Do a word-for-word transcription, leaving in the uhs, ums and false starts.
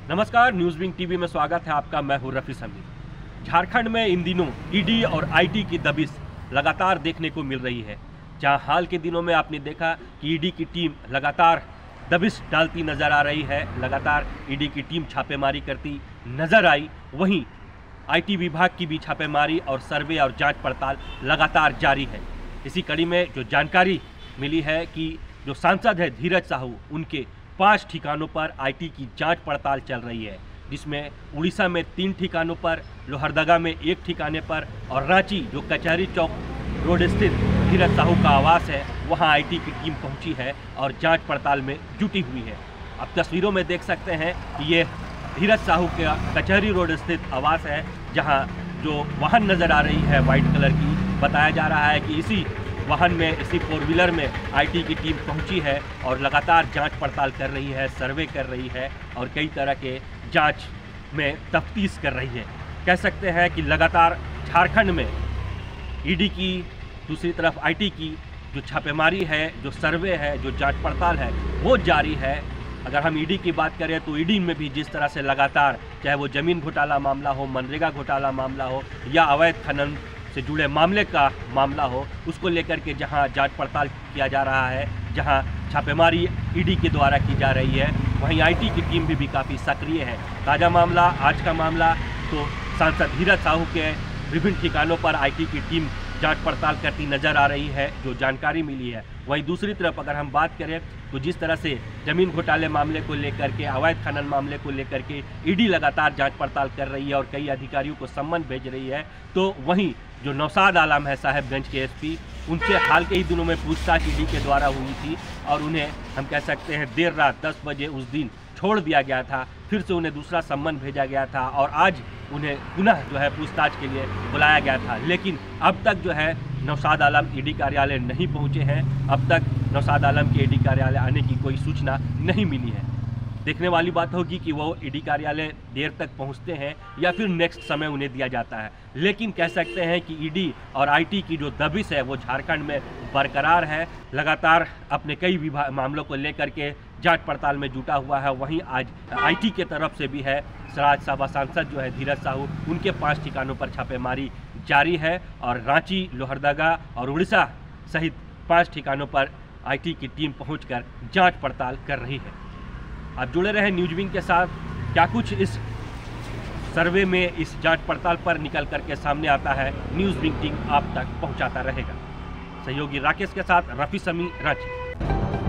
नमस्कार, news wing TV में स्वागत है आपका। मैं हूं रफी समीर। झारखंड में इन दिनों ईडी और आईटी की दबिश लगातार देखने को मिल रही है। जहां हाल के दिनों में आपने देखा कि ईडी की टीम लगातार दबिश डालती नजर आ रही है, लगातार ईडी की टीम छापेमारी करती नजर आई, वहीं आईटी विभाग की भी छापेमारी और सर्वे और जांच पड़ताल लगातार जारी है। इसी कड़ी में जो जानकारी मिली है कि जो सांसद है धीरज साहू, उनके पांच ठिकानों पर आईटी की जांच पड़ताल चल रही है, जिसमें उड़ीसा में तीन ठिकानों पर, लोहरदगा में एक ठिकाने पर और रांची जो कचहरी चौक रोड स्थित धीरज साहू का आवास है, वहां आईटी की टीम पहुंची है और जांच पड़ताल में जुटी हुई है। अब तस्वीरों में देख सकते हैं कि ये धीरज साहू का कचहरी रोड स्थित आवास है, जहां जो वाहन नज़र आ रही है वाइट कलर की, बताया जा रहा है कि इसी वाहन में, इसी फोर व्हीलर में आईटी की टीम पहुंची है और लगातार जांच पड़ताल कर रही है, सर्वे कर रही है और कई तरह के जांच में तफ्तीश कर रही है। कह सकते हैं कि लगातार झारखंड में ईडी की, दूसरी तरफ आईटी की जो छापेमारी है, जो सर्वे है, जो जांच पड़ताल है, वो जारी है। अगर हम ईडी की बात करें तो ईडी में भी जिस तरह से लगातार, चाहे वो ज़मीन घोटाला मामला हो, मनरेगा घोटाला मामला हो या अवैध खनन से जुड़े मामले का मामला हो, उसको लेकर के जहां जांच पड़ताल किया जा रहा है, जहां छापेमारी ईडी के द्वारा की जा रही है, वहीं आईटी की टीम भी, भी काफ़ी सक्रिय है। ताज़ा मामला, आज का मामला तो सांसद धीरज साहू के विभिन्न ठिकानों पर आईटी की टीम जांच पड़ताल करती नजर आ रही है, जो जानकारी मिली है। वहीं दूसरी तरफ अगर हम बात करें तो जिस तरह से ज़मीन घोटाले मामले को लेकर के, अवैध खनन मामले को लेकर के ईडी लगातार जांच पड़ताल कर रही है और कई अधिकारियों को सम्मन भेज रही है, तो वहीं जो नौशाद आलम है साहेबगंज के एसपी, उनसे हाल के ही दिनों में पूछताछ ईडी के द्वारा हुई थी और उन्हें हम कह सकते हैं देर रात दस बजे उस दिन छोड़ दिया गया था। फिर से उन्हें दूसरा सम्मन भेजा गया था और आज उन्हें पुनः जो है पूछताछ के लिए बुलाया गया था, लेकिन अब तक जो है नौशाद आलम ईडी कार्यालय नहीं पहुंचे हैं। अब तक नौशाद आलम के ईडी कार्यालय आने की कोई सूचना नहीं मिली है। देखने वाली बात होगी कि वो ईडी कार्यालय देर तक पहुंचते हैं या फिर नेक्स्ट समय उन्हें दिया जाता है, लेकिन कह सकते हैं कि ईडी और आईटी की जो दबिश है वो झारखंड में बरकरार है। लगातार अपने कई विभाग मामलों को लेकर के जांच पड़ताल में जुटा हुआ है। वहीं आज आईटी के तरफ से भी है, राज्यसभा सांसद जो है धीरज साहू, उनके पांच ठिकानों पर छापेमारी जारी है और रांची, लोहरदगा और उड़ीसा सहित पाँच ठिकानों पर आईटी की टीम पहुँच जांच पड़ताल कर रही है। आप जुड़े रहे न्यूज़ विंग के साथ। क्या कुछ इस सर्वे में, इस जांच पड़ताल पर निकल करके सामने आता है, न्यूज़ विंग टीम आप तक पहुंचाता रहेगा। सहयोगी राकेश के साथ रफी समीर, रांची।